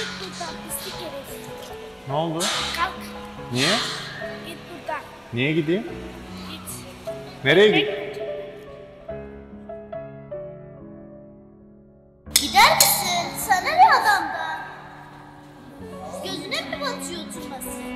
Git buradan pislik herif. Ne oldu? Kalk. Niye? Git buradan. Niye gideyim? Git. Nereye gideyim? Gider misin? Sana ne adamdan? Gözüne mi batıyor oturması?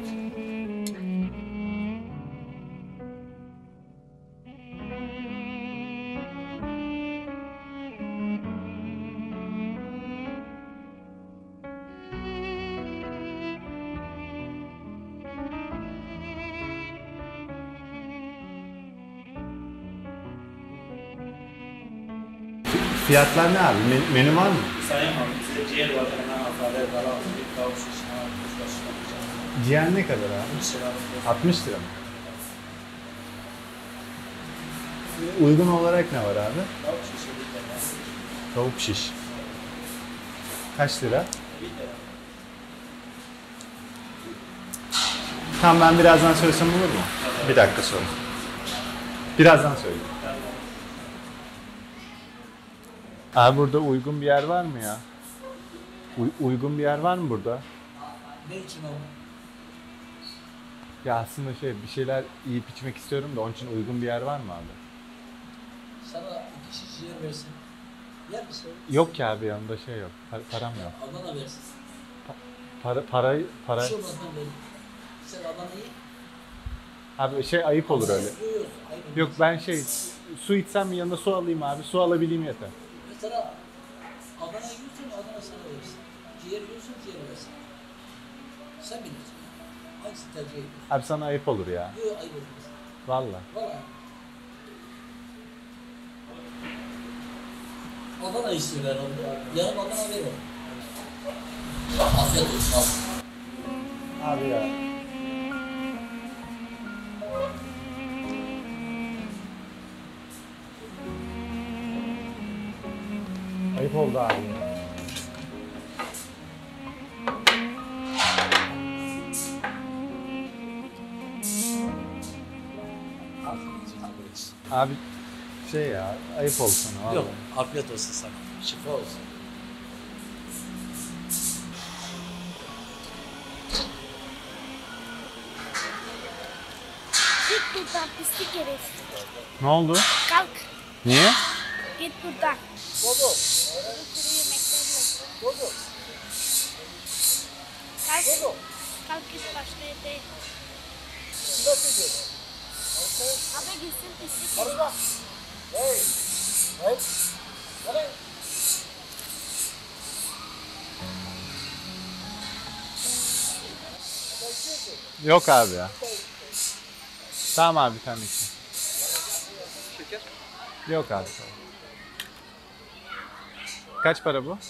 Fiyatlar ne abi? Menü var mı? Sayın abi, size ciğer var, hemen hafalar, dara, bir tavuk şişine, kuşbaşı Ciğer ne kadar abi? yapacağım. 60 lira mı? Uygun olarak ne var abi? Tavuk şişe bir tane. Tavuk şiş. Kaç lira? Bir tane. Tamam, ben birazdan söylesem olur mu? Bir dakika sonra. Birazdan söyleyeyim. Abi burada uygun bir yer var mı ya? Uygun bir yer var mı burada? Ne için o? Ya aslında bir şeyler yiyip içmek istiyorum da onun için uygun bir yer var mı abi? Sana 2 şiş ciğer versin. Yer misin? Yok ki abi, yanımda yok. Param yok. Adana versin. Para... Bir şey olmaz ben veririm. Sen Adana'yı... Abi ayıp olur öyle. Yok, ayıp Yok olmaz. ben su içsem yanında su alayım abi. Su alabileyim yeter. Mesela Adana yiyorsun, Adana sana versin. Ciğer yiyorsun, ciğer versin. Sen bilirsin. Hangisini tercih ediyorsun? Abi sana ayıp olur ya. Yok, ayıp olmaz. Vallahi. Valla. Adana istiyor herhalde. Yarım Adana ver ona. Afiyet olsun abi. Abi ya. Ayıp oldu abi. Abi ya, ayıp oldu sana vallahi. Yok, afiyet olsun sana. Şifa olsun. Git buradan pislik herif. Ne oldu? Kalk. Niye? Git buradan. Dodo. Kuru yemekler yok. Dodo. Kalk. Kalk git başka yere değil. Nasıl diyorsun? Abi gitsin pislik herif. Arada. Hey. Hey. Hadi. Yok abi ya. Tamam abi, bir tane için. Şeker. Yok abi, tamam. Kaç para bu?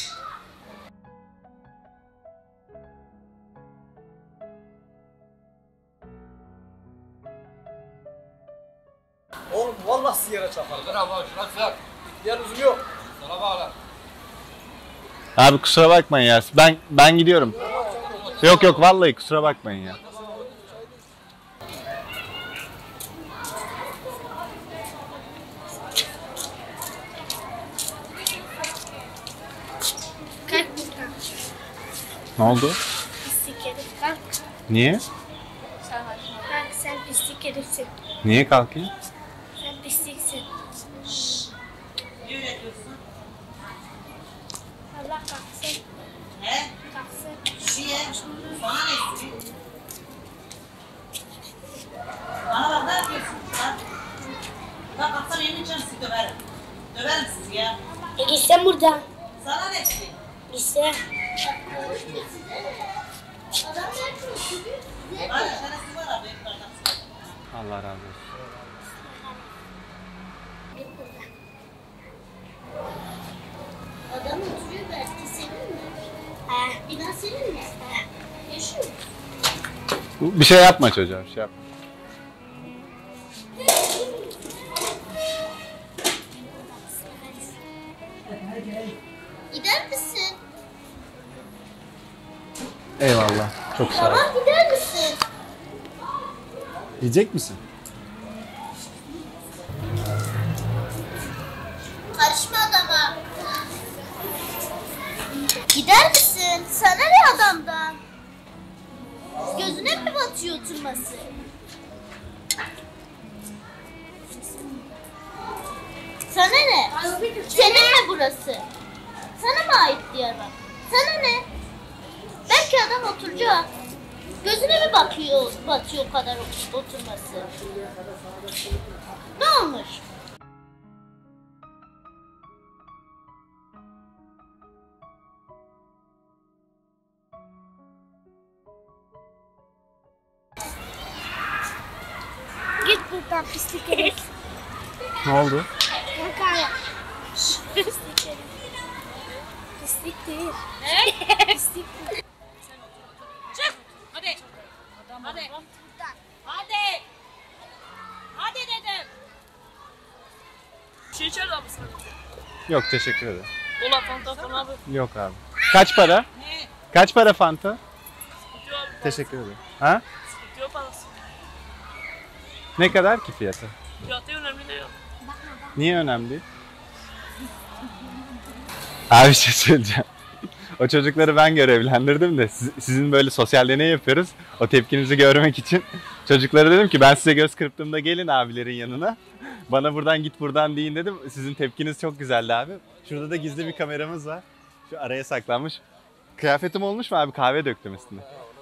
Oğlum vallahi sigara çakar. Ver abi şuna ver. Diğer uzun yok. Sana bağla. Abi kusura bakmayın ya. Ben gidiyorum. Yok vallahi kusura bakmayın ya. Kalk buradan. Ne oldu? Pislik herif. Kalk. Niye? Kalk, sen pislik herifsin. Niye kalkayım? Sen pisliksin. Ne üretiyorsun? Allah kalksın. He? Kalksın. Şiye. Bana ne istiyor? Bana bak ne yapıyorsun? Ha? Bak kalksana elini içeceğim sizi döverim. Döverim sizi ya. Gitsen buradan. Sana ne istiyor? Gitsen. Bana şerefsiz var abi. Allah razı olsun. Git buradan. Adam oturuyor belki senin mi? Bina senin mi? Yaşıyor musun? Bir şey yapma çocuğa, bir şey yapma. Gider misin? Eyvallah. Çok sağ ol. Tamam gider misin? Yiyecek misin? Karışma adama. Gider misin? Sana ne adamdan? Gözüne mi batıyor oturması? Sana ne? Senin mi burası? Sana mı ait Diyarbakır? Sana ne? Belki adam oturacak. Gözüne mi batıyor o kadar oturması? Ne olmuş? Git buradan pislik herif. Ne oldu? Bak abi. Pislik herif. Pislik değil. Pislik değil. Çık. Hadi. Hadi. Hadi. Hadi dedim. Şey içeride mısın? Yok teşekkür ederim. Dolar fanta falan abi. Yok abi. Kaç para? Ne? Kaç para Fanta? Sıkıntı yok abi. Teşekkür ederim. Ha? Sıkıntı yok parası. Ne kadar ki fiyatı? Fiyatı önemli değil. Niye önemli değil? Abi bir şey söyleyeceğim. O çocukları ben görevlendirdim de sizin böyle sosyal deney yapıyoruz. O tepkinizi görmek için çocuklara dedim ki ben size göz kırptığımda gelin abilerin yanına. Bana buradan git buradan deyin dedim. Sizin tepkiniz çok güzeldi abi. Şurada da gizli bir kameramız var. Şu araya saklanmış. Kıyafetim olmuş mu abi? Kahve döktüm üstüne.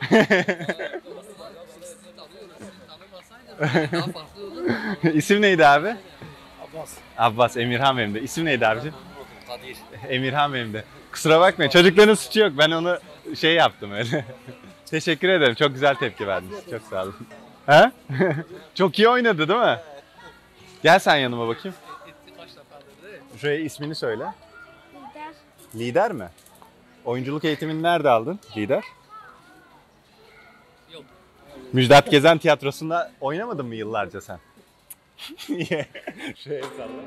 İsim neydi abi? Abbas. Abbas, Emirhan benim de. İsim neydi abicim? Kadir. Emirhan benim de. Kusura bakmayın çocukların suçu yok. Ben onu şey yaptım öyle. Teşekkür ederim. Çok güzel tepki verdiniz. Çok sağ olun. Ha? Çok iyi oynadı değil mi? Gel sen yanıma bakayım. Şuraya ismini söyle. Lider. Lider mi? Oyunculuk eğitimini nerede aldın? Lider. Yok. Müjdat Gezen Tiyatrosu'nda oynamadın mı yıllarca sen? Niye? Şuraya salla.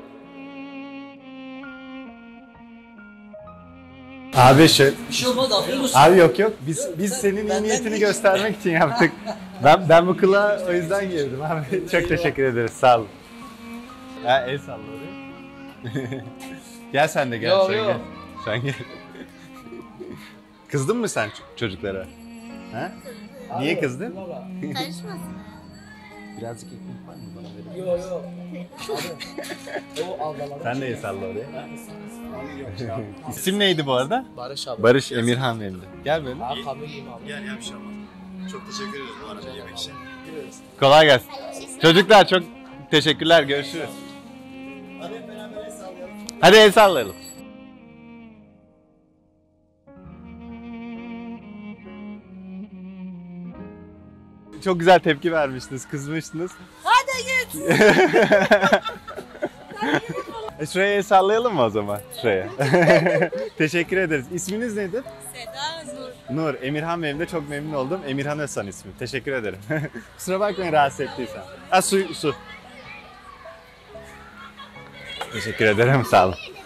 Abi şey... Bir şey olmaz afiyet olsun. Abi yok. Biz senin iyi niyetini göstermek için yaptık. Ben bu kılığa o yüzden girdim abi. Çok teşekkür ederiz. Sağ olun. Ha, el salla oraya. Gel sen de gel. Yok, sen yok. gel. Sen gel. Kızdın mı sen çocuklara? Ha? Niye kızdın? Karışmasın. Birazcık ekmek var mı bana verin? Yok yok. O ablalar. Sen de el salla oraya. İsim neydi bu arada? Barış abi. Barış Emirhan benim de. Gel böyle. Abi kahve yiyeyim abi. Gel bir şey olmaz. Çok teşekkür ederiz bu arada yemek için. Kolay gelsin. Çocuklar çok teşekkürler. Görüşürüz. Hadi el sallayalım. Çok güzel tepki vermiştiniz, kızmıştınız. Hadi git. Şuraya el sallayalım mı o zaman? Şuraya. Teşekkür ederiz. İsminiz nedir? Seda Nur. Nur. Emirhan benim de çok memnun oldum. Emirhan Özsan ismi. Teşekkür ederim. Kusura bakmayın rahatsız ettiysem. Ha su. Teşekkür ederim. Sağ olun.